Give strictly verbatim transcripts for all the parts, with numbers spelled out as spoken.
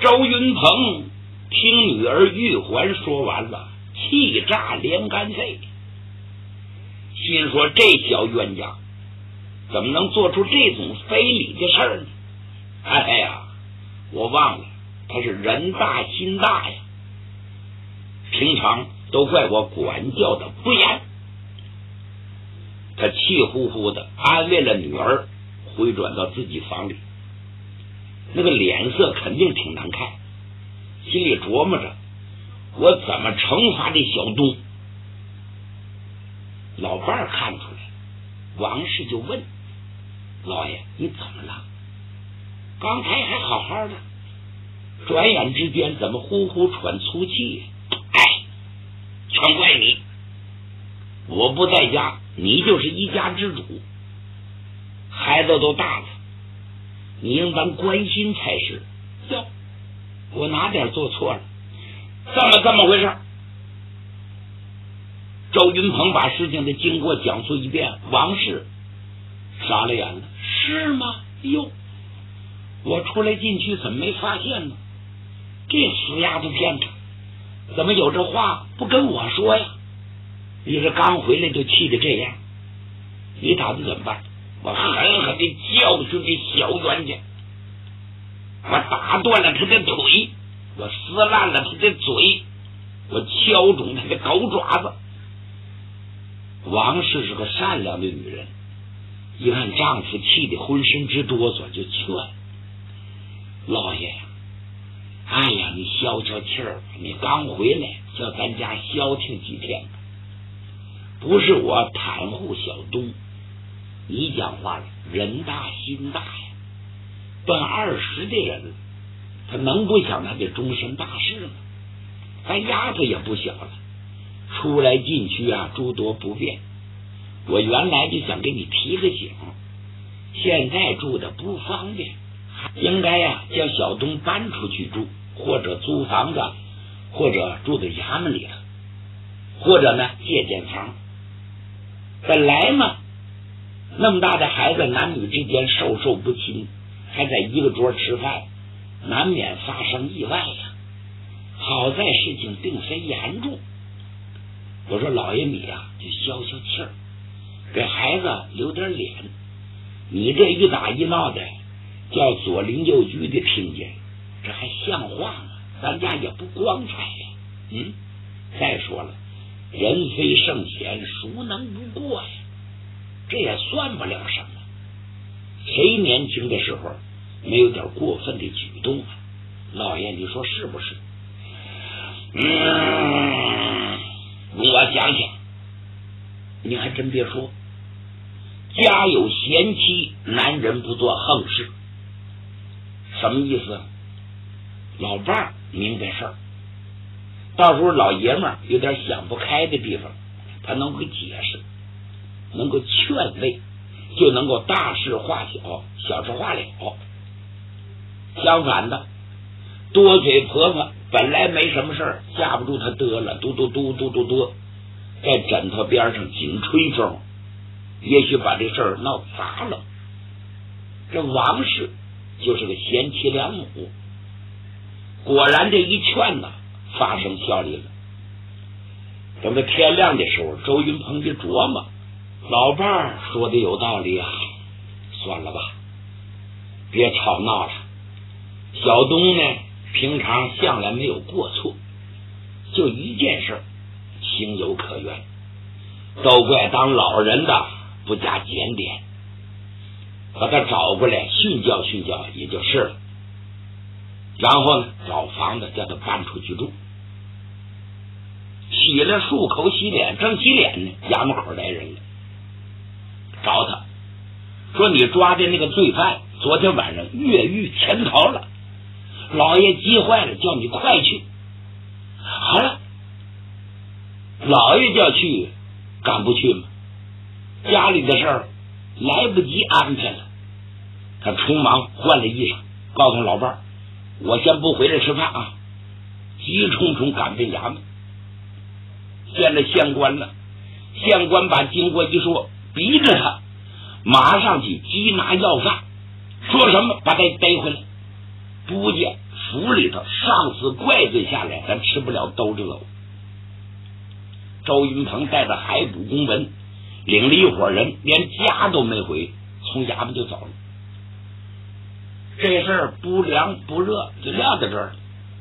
周云鹏听女儿玉环说完了，气炸连干肺，心说这小冤家怎么能做出这种非礼的事儿呢？哎呀，我忘了他是人大心大呀，平常都怪我管教的不严。他气呼呼的安慰了女儿，回转到自己房里，那个脸色肯定挺难看，心里琢磨着我怎么惩罚这小东。老伴儿看出来，王氏就问老爷，你怎么了？刚才还好好的，转眼之间怎么呼呼喘粗气？哎，全怪你，我不在家，你就是一家之主，孩子都大了，你应当关心才是。哟，我哪点做错了？这么这么回事？周云鹏把事情的经过讲述一遍，王氏傻了眼了。是吗？哟，我出来进去怎么没发现呢？这死丫头片子怎么有这话不跟我说呀？你是刚回来就气得这样，你打算怎么办？我狠狠地教训这小冤家，我打断了他的腿，我撕烂了他的嘴，我敲肿他的狗爪子。王氏是个善良的女人，一看丈夫气得浑身直哆嗦，就劝老爷呀，哎呀，你消消气儿吧，你刚回来，叫咱家消停几天吧。不是我袒护小东，你讲话了，人大心大呀，奔二十的人了，他能不想他的终身大事吗？咱丫头也不小了，出来进去啊，诸多不便。我原来就想给你提个醒，现在住的不方便，应该呀、啊、叫小东搬出去住，或者租房子，或者住在衙门里头，或者呢借间房。本来嘛，那么大的孩子，男女之间授受不亲，还在一个桌吃饭，难免发生意外呀。好在事情并非严重。我说老爷你呀、啊、就消消气儿，给孩子留点脸。你这一打一闹的，叫左邻右居的听见，这还像话吗？咱家也不光彩呀。嗯，再说了，人非圣贤，孰能无过呀？这也算不了什么。谁年轻的时候没有点过分的举动啊？老爷，你说是不是？嗯，我想想，你还真别说，家有贤妻，男人不做横事。什么意思？老伴儿明白事儿，到时候老爷们儿有点想不开的地方，他能够解释，能够劝慰，就能够大事化小，小事化了。相反的，多嘴婆婆本来没什么事儿，架不住他得了，嘟嘟嘟嘟嘟嘟，在枕头边上紧吹风，也许把这事儿闹砸了。这王氏就是个贤妻良母，果然这一劝呢，发生效力了。等到天亮的时候，周云鹏一琢磨，老伴儿说的有道理啊，算了吧，别吵闹了。小东呢，平常向来没有过错，就一件事，情有可原，都怪当老人的不加检点，把他找过来训教训教也就是了。然后呢，找房子叫他搬出去住。洗了漱口洗脸，正洗脸呢，衙门口来人了，找他说你抓的那个罪犯昨天晚上越狱潜逃了，老爷急坏了，叫你快去。好了，老爷叫去敢不去吗？家里的事儿来不及安排了，他匆忙换了衣裳，告诉老伴儿，我先不回来吃饭啊，急冲冲赶奔衙门，见了县官了。县官把经过一说，逼着他马上去缉拿要犯，说什么把他逮回来，不见府里头上司怪罪下来，咱吃不了兜着走。周云鹏带着海捕公文，领了一伙人，连家都没回，从衙门就走了。这事儿不凉不热，就撂在这儿了。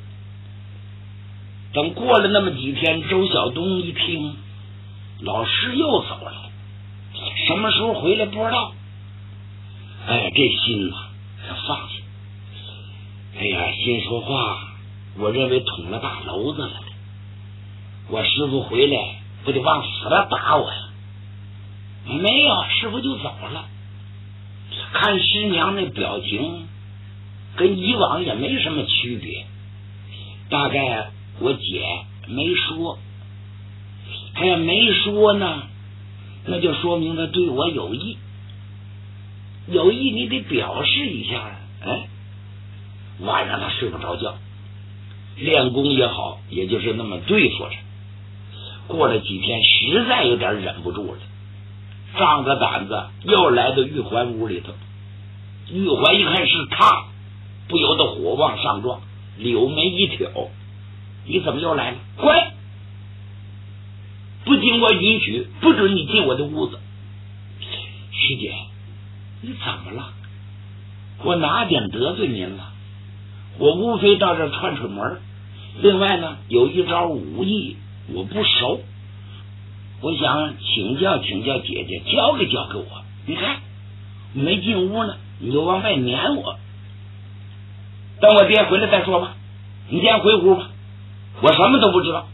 等过了那么几天，周晓东一听，老师又走了，什么时候回来不知道。哎，这心呐，他放下。哎呀，心说话，我认为捅了大娄子了。我师傅回来不得往死了打我呀？没有，师傅就走了。看师娘那表情，跟以往也没什么区别。大概我姐没说，她要没说呢，那就说明她对我有意。有意你得表示一下。哎，晚上她睡不着觉，练功也好，也就是那么对付着。过了几天，实在有点忍不住了，仗着胆子又来到玉环屋里头。玉环一看是他，不由得火往上撞，柳眉一挑：“你怎么又来了？乖！不经我允许，不准你进我的屋子。”师姐，你怎么了？我哪点得罪您了？我无非到这串串门，另外呢，有一招武艺我不熟，我想请教请教姐姐，教给教给我。你看没进屋呢，你就往外撵我。等我爹回来再说吧，你先回屋吧，我什么都不知道。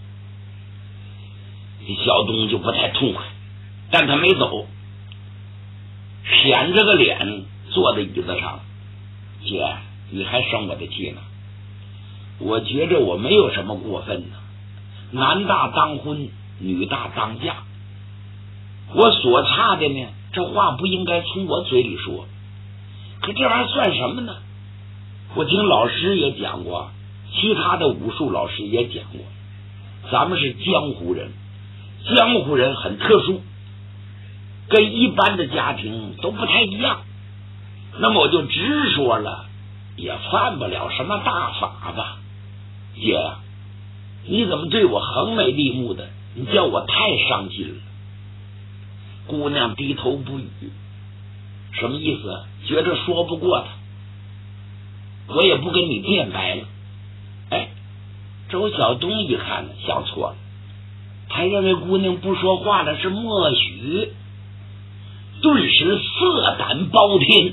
小东就不太痛快，但他没走，腆着个脸坐在椅子上。姐，你还生我的气呢？我觉着我没有什么过分呢，男大当婚，女大当嫁。我所差的呢，这话不应该从我嘴里说，可这玩意儿算什么呢？我听老师也讲过，其他的武术老师也讲过，咱们是江湖人，江湖人很特殊，跟一般的家庭都不太一样。那么我就直说了，也犯不了什么大法吧。姐呀，你怎么对我横眉立目的？你叫我太伤心了。姑娘低头不语，什么意思？觉着说不过他，我也不跟你辩白了。哎，周晓东一看呢，想错了，他认为姑娘不说话了是默许，顿时色胆包天，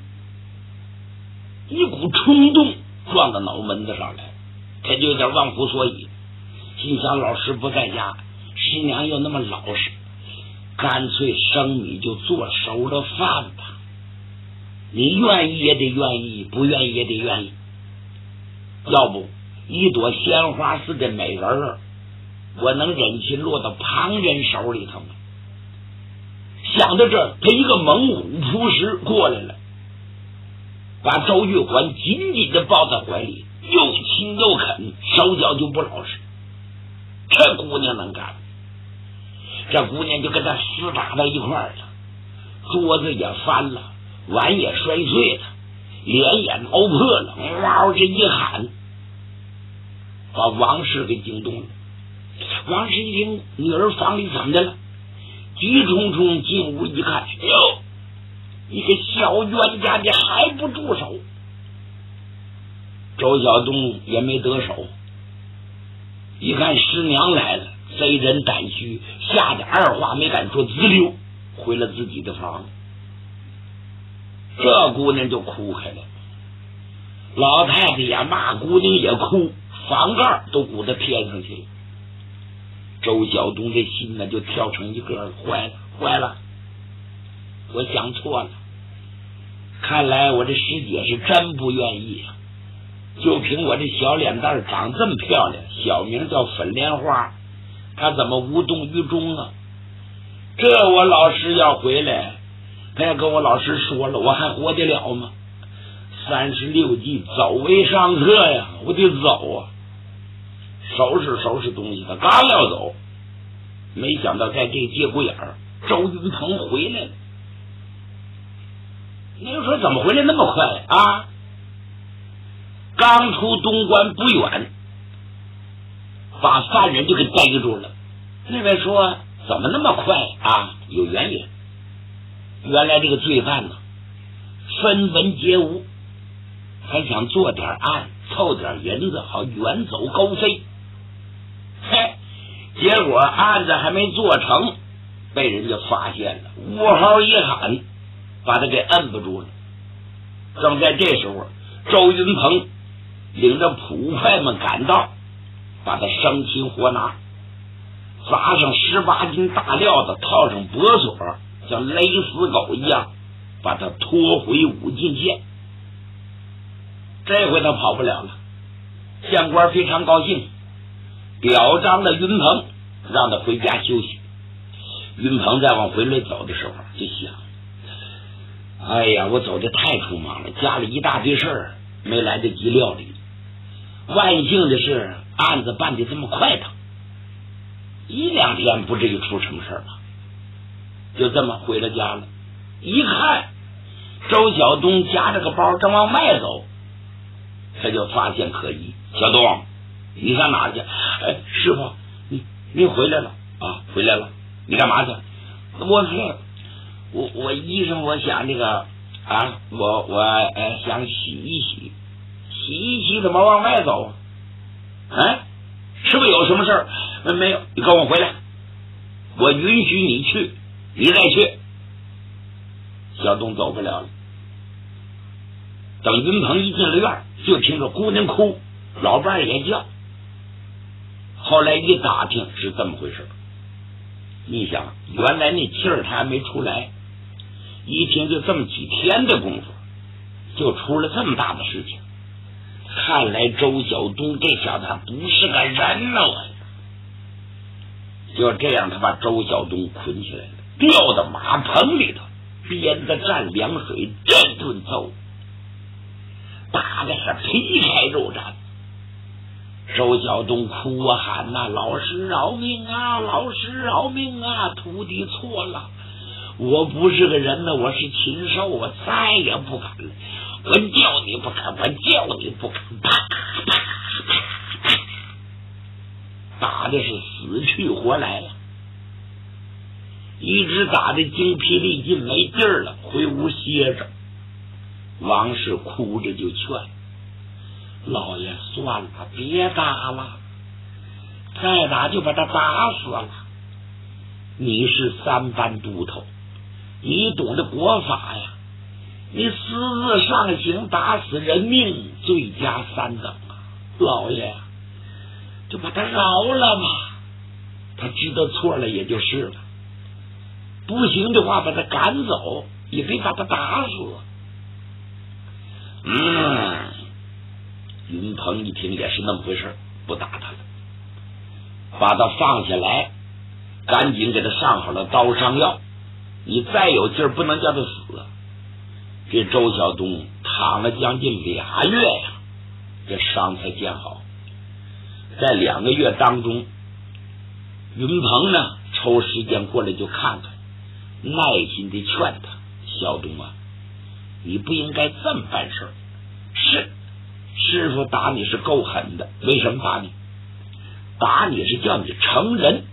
一股冲动撞到脑门子上来，他就有点忘乎所以，心想老师不在家，师娘又那么老实，干脆生米就做熟了饭吧。你愿意也得愿意，不愿意也得愿意。要不一朵鲜花似的美人儿，我能忍心落到旁人手里头吗？想到这儿，他一个猛虎扑食过来了，把周玉环紧紧的抱在怀里，又亲又啃，手脚就不老实。这姑娘能干，这姑娘就跟他厮打到一块儿了，桌子也翻了，碗也摔碎了，脸也挠破了，哇这一喊，把王氏给惊动了。王氏一听女儿房里怎么的了，急冲冲进屋一看，哟，一个小冤家的还不住手。周晓东也没得手，一看师娘来了，贼人胆虚，吓得二话没敢说，滋溜回了自己的房。这姑娘就哭开了，老太太呀骂，姑娘也哭，房盖都鼓到天上去了。周晓东这心呢就跳成一个了，坏了坏了，我想错了，看来我这师姐是真不愿意啊。就凭我这小脸蛋长这么漂亮，小名叫粉莲花，她怎么无动于衷啊？这我老师要回来，他要跟我老师说了，我还活得了吗？三十六计，走为上策呀，我得走啊！收拾收拾东西，他刚要走，没想到在这节骨眼儿，周云鹏回来了。那个说怎么回来那么快啊？ 刚出东关不远，把犯人就给逮住了。那位说怎么那么快啊？有原因，原来这个罪犯呢分文皆无，还想做点案凑点银子好远走高飞。嘿，结果案子还没做成，被人家发现了，呜嚎一喊，把他给摁不住了。正在这时候，周云鹏领着捕快们赶到，把他生擒活拿，砸上十八斤大料子，套上脖锁，像勒死狗一样把他拖回武进县。这回他跑不了了，县官非常高兴，表彰了云鹏，让他回家休息。云鹏在往回来走的时候就想，哎呀，我走的太匆忙了，家里一大堆事儿没来得及料理，万幸的是案子办得这么快的，一两天不至于出什么事吧。就这么回了家了。一看周晓东夹着个包正往外走，他就发现可疑。小东，你上哪去？哎，师傅，你你回来了啊？回来了？你干嘛去？我是我我医生，我想这个啊，我我呃想洗一洗，洗一洗怎么往外走？哎，是不是有什么事儿？没有，你跟我回来，我允许你去，你再去。小东走不了了。等云鹏一进了院，就听着姑娘哭，老伴儿也叫。后来一打听是这么回事，你想，原来那气儿他还没出来，一听就这么几天的功夫，就出了这么大的事情。看来周晓东这小子不是个人呢，我就这样，他把周晓东捆起来了，吊到马棚里头，鞭子蘸凉水，这顿揍，打的是皮开肉绽。周晓东哭啊喊呐、啊，老师饶命啊，老师饶命啊，徒弟错了，我不是个人呢，我是禽兽，我再也不敢了，我叫你不敢，我叫你不敢，啪啪啪啪，打的是死去活来呀、啊，一直打的精疲力尽没劲儿了，回屋歇着。王氏哭着就劝老爷，算了，别打了，再打就把他打死了。你是三班都头，你懂得国法呀，你私自上刑，打死人命，罪加三等啊！老爷就把他饶了吧，他知道错了也就是了，不行的话把他赶走，也别把他打死。嗯，云鹏一听也是那么回事，不打他了，把他放下来，赶紧给他上好了刀伤药，你再有劲儿不能叫他死。这周晓东躺了将近俩月呀，这伤才见好。在两个月当中，云鹏呢抽时间过来就看看，耐心的劝他，小东啊，你不应该这么办事。是师傅打你是够狠的，为什么打你？打你是叫你成人，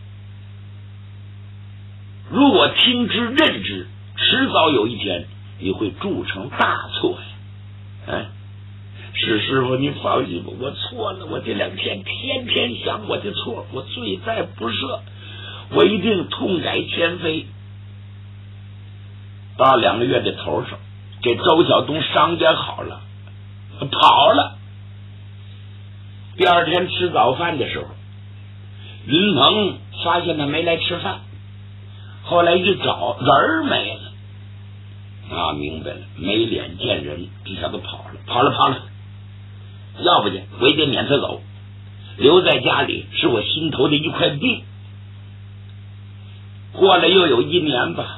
如果听之任之，迟早有一天你会铸成大错呀！哎，是师傅，你放心吧，我错了，我这两天天天想我的错，我罪在不赦，我一定痛改前非。到两个月的头上，这周晓东伤也好了，跑了。第二天吃早饭的时候，云鹏发现他没来吃饭，后来一找人儿没了，啊，明白了，没脸见人，这小子跑了，跑了，跑了。要不去，我也得撵他走，留在家里是我心头的一块病。过了又有一年吧，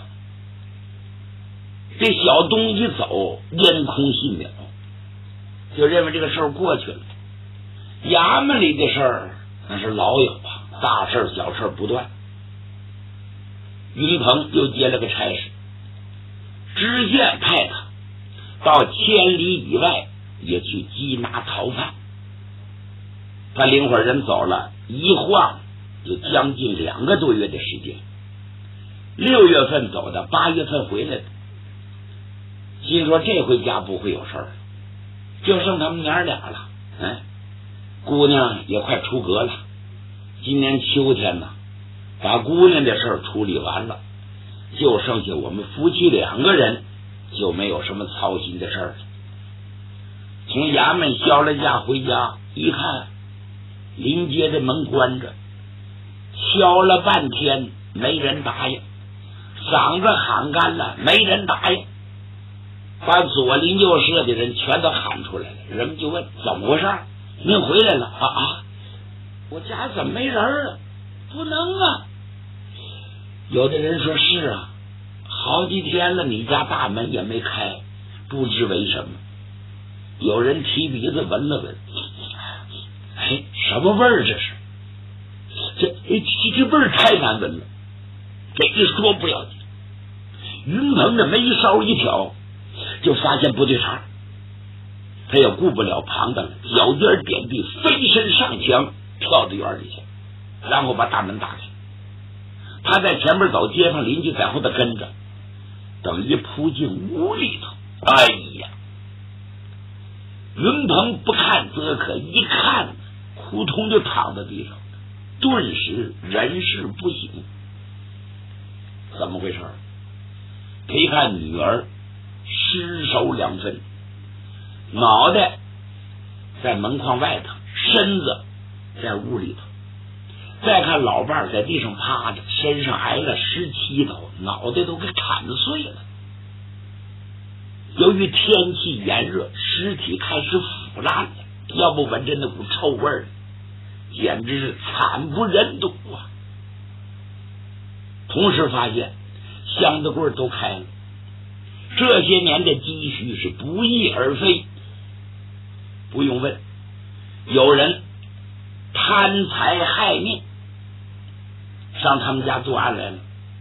这小东一走，烟空信了，就认为这个事儿过去了。衙门里的事儿那是老有啊，大事小事不断。云鹏又接了个差事，知县派他到千里以外也去缉拿逃犯。他领伙人走了一晃就将近两个多月的时间，六月份走的，八月份回来的，心说这回家不会有事儿了，就剩他们娘俩了。哎，姑娘也快出阁了，今年秋天呢，把姑娘的事儿处理完了，就剩下我们夫妻两个人，就没有什么操心的事儿了。从衙门销了假回家一看，临街的门关着，敲了半天没人答应，嗓子喊干了没人答应，把左邻右舍的人全都喊出来了。人们就问怎么回事，您回来了啊啊！我家怎么没人了？不能啊！有的人说是啊，好几天了，你家大门也没开，不知为什么。有人提鼻子闻了闻，哎，什么味儿这是？这这这味儿太难闻了。这一说不要紧，云鹏的眉梢一挑，就发现不对茬，他也顾不了旁的了，脚尖点地，飞身上墙，跳到院里去，然后把大门打开。他在前面走，街坊邻居在后头跟着。等一扑进屋里头，哎呀！云鹏不看则可，一看扑通就躺在地上，顿时人事不省。怎么回事？他一看女儿尸首两分，脑袋在门框外头，身子在屋里头。再看老伴在地上趴着，身上挨了十七刀，脑袋都给砍碎了。由于天气炎热，尸体开始腐烂了，要不闻着那股臭味儿，简直是惨不忍睹啊！同时发现箱子柜都开了，这些年的积蓄是不翼而飞。不用问，有人贪财害命，上他们家作案来了。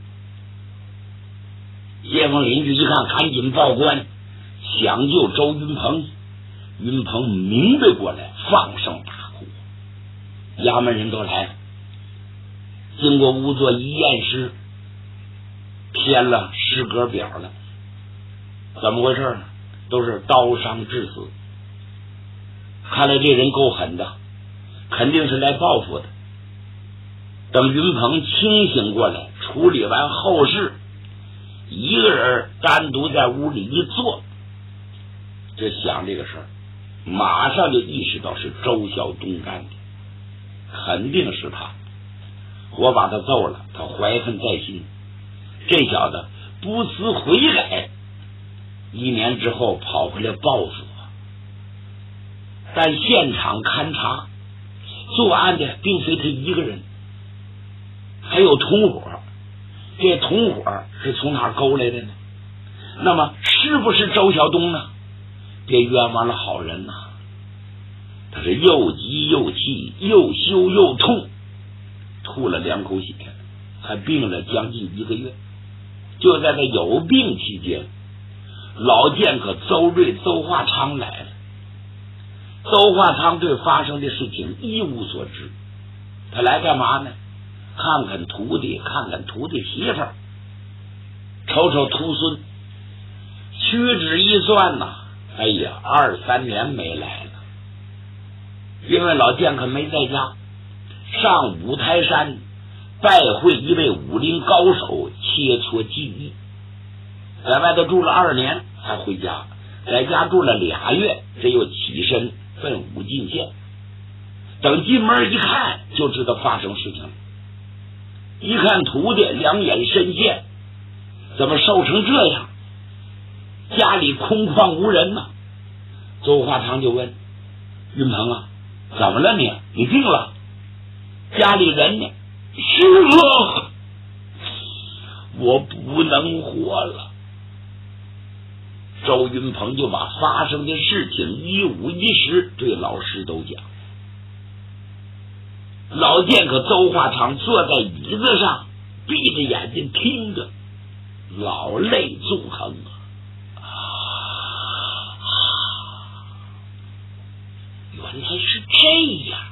街坊邻居一看，赶紧报官，想救周云鹏。云鹏明白过来，放声大哭。衙门人都来了，经过仵作一验尸，填了尸格表了。怎么回事呢？都是刀伤致死。看来这人够狠的，肯定是来报复的。等云鹏清醒过来，处理完后事，一个人单独在屋里一坐，就想这个事儿，马上就意识到是周晓东干的，肯定是他。我把他揍了，他怀恨在心，这小子不思悔改，一年之后跑回来报复我。但现场勘查，作案的并非他一个人，还有同伙。这同伙是从哪儿勾来的呢？那么是不是周晓东呢？别冤枉了好人呐！他是又急又气，又羞又痛，吐了两口血，还病了将近一个月。就在他有病期间，老剑客邹瑞、邹化昌来了。邹化昌对发生的事情一无所知，他来干嘛呢？看看徒弟，看看徒弟媳妇儿，瞅瞅徒孙。屈指一算呐，哎呀，二三年没来了。因为老剑客没在家，上五台山拜会一位武林高手，切磋技艺。在外头住了二年才回家，在家住了俩月，这又起身奔武进县。等进门一看，就知道发生事情了。一看徒弟两眼深陷，怎么瘦成这样？家里空旷无人呢。邹化昌就问云鹏啊，怎么了你？你病了？家里人呢？是啊，我不能活了。周云鹏就把发生的事情一五一十对老师都讲。老剑客邹化昌坐在椅子上，闭着眼睛听着，老泪纵横啊！ 原来是这样，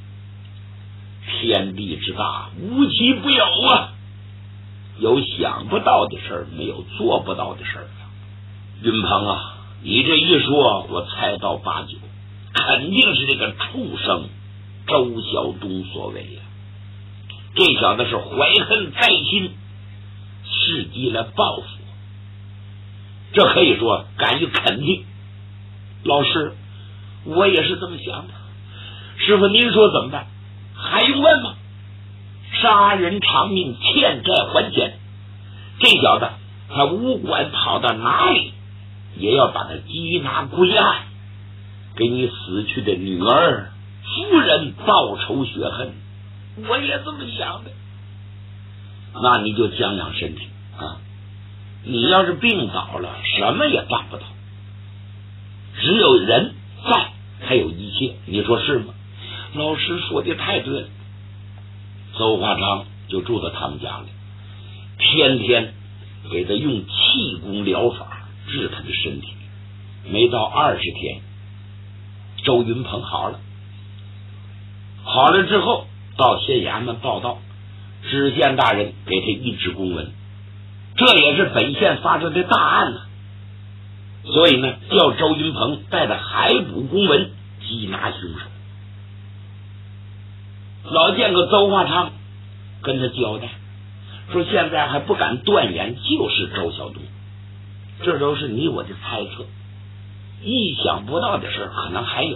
天地之大，无奇不有啊！有想不到的事儿，没有做不到的事儿啊！云鹏啊，你这一说，我猜到八九，肯定是这个畜生周晓东所为呀、啊！这小子是怀恨在心，伺机来报复，这可以说敢于肯定。老师，我也是这么想的。师傅，您说怎么办？还用问吗？杀人偿命，欠债还钱。这小子他无管跑到哪里，也要把他缉拿归案，给你死去的女儿夫人报仇雪恨。我也这么想的。那你就将养身体啊！你要是病倒了，什么也办不到。只有人在，才有一切。你说是吗？老师说的太对了。邹华昌就住到他们家里，天天给他用气功疗法治他的身体。没到二十天，周云鹏好了。好了之后，到县衙门报道，知县大人给他一纸公文，这也是本县发生的大案呢、啊。所以呢，叫周云鹏带着海捕公文缉拿凶手。老见个邹华昌跟他交代说，现在还不敢断言就是周晓东，这都是你我的猜测，意想不到的事可能还有，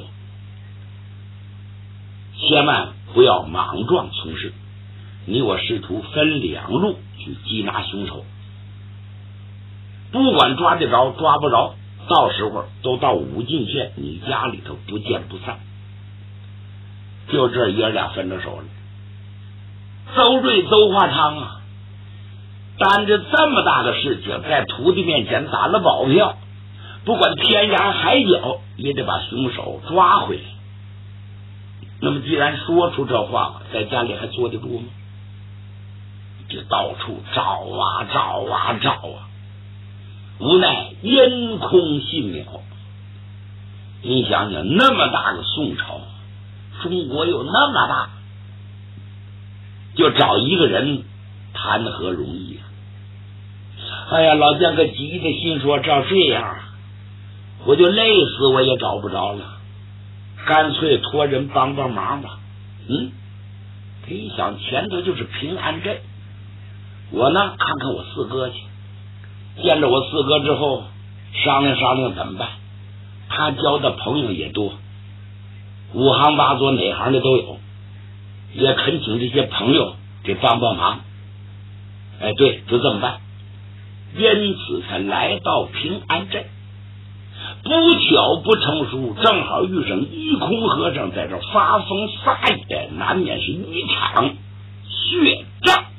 千万不要莽撞从事，你我试图分两路去缉拿凶手，不管抓得着抓不着，到时候都到武进县你家里头不见不散。就这爷俩分着手了。邹瑞、邹华昌啊，担着这么大的事情，在徒弟面前打了保票，不管天涯海角也得把凶手抓回来。那么既然说出这话，在家里还坐得住吗？就到处找啊找啊找啊，无奈因空信渺。你想想，那么大个宋朝，中国有那么大，就找一个人谈何容易啊！哎呀，老将个急的心说，照这样我就累死我也找不着了，干脆托人帮帮忙吧。嗯，他一想前头就是平安镇，我呢看看我四哥去，见着我四哥之后商量商量怎么办。他交的朋友也多，五行八作哪行的都有，也恳请这些朋友给帮帮忙。哎，对，就这么办。因此才来到平安镇，不巧不成书，正好遇上一空和尚在这发疯撒野，难免是一场血战。